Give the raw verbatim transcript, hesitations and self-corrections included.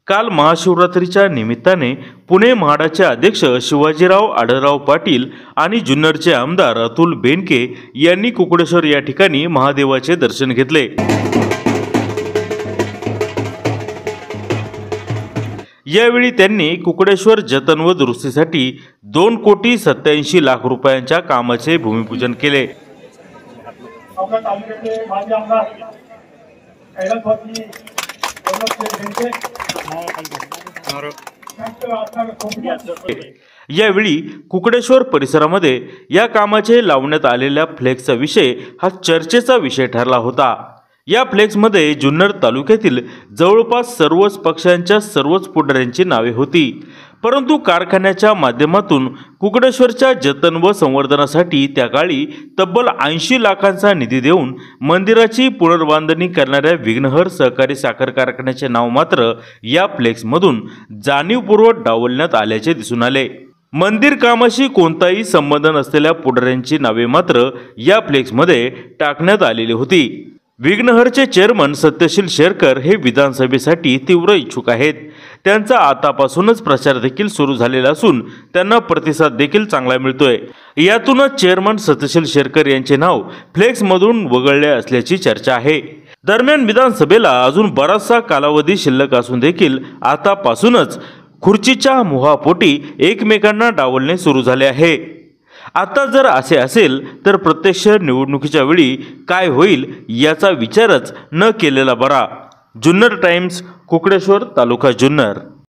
काल महाशिवरात्रीच्या निमित्ताने पुणे म्हाडाचे अध्यक्ष शिवाजीराव आढळराव पाटील आणि जुन्नरचे आमदार अतुल बेनके यांनी कुकडेश्वर या ठिकाणी महादेवाचे दर्शन घेतले। यावेळी त्यांनी कुकडेश्वर जतन व दुरुस्तीसाठी दोन कोटी सत्याऐंशी लाख रुपयांच्या कामाचे भूमिपूजन केले। यावेळी कुकडेश्वर परिसरामध्ये या कामाचे लावण्यात आलेल्या फ्लेक्सचा विषय हा चर्चेचा विषय ठरला होता। या फ्लेक्समध्ये जुन्नर तालुक्यातील जवळपास सर्वच पक्षांच्या सर्वच पुढाऱ्यांची नावे होती, परंतु कारखान्याच्या माध्यमातून कुकडेश्वरच्या जतन व संवर्धनासाठी त्या काळी तब्बल ऐंशी लाखांचा निधी देऊन मंदिराची पुनर्बांधणी करणाऱ्या विघ्नहर सहकारी साखर कारखान्याचे नाव मात्र या फ्लेक्समधून जाणीवपूर्वक डावलण्यात आल्याचे दिसून आले। मंदिर कामाशी कोणताही संबंध नसलेल्या पुढाऱ्यांची नावे मात्र या फ्लेक्समध्ये टाकण्यात आलेली होती। विघ्नहरचे चेअरमन सत्यशील शेरकर हे विधानसभेसाठी तीव्र इच्छुक आहेत। त्यांचा आतापासूनच प्रचार देखील सुरू झालेला असून त्यांना प्रतिसाद देखील चांगला मिळतोय। यातूनच चेअरमन सत्यशील शेरकर यांचे नाव फ्लेक्समधून वगळले असल्याची चर्चा आहे। दरम्यान विधानसभेला अजून बराचसा कालावधी शिल्लक असून देखील आतापासूनच खुर्चीच्या मोहापोटी एकमेकांना डावलणे सुरू झाले आहे। आता जर असे असेल तर प्रत्यक्ष निवडणुकीच्या वेळी काय होईल याचा विचारच न केलेला बरा। जुन्नर टाइम्स, कुकडेश्वर, तालुका जुन्नर।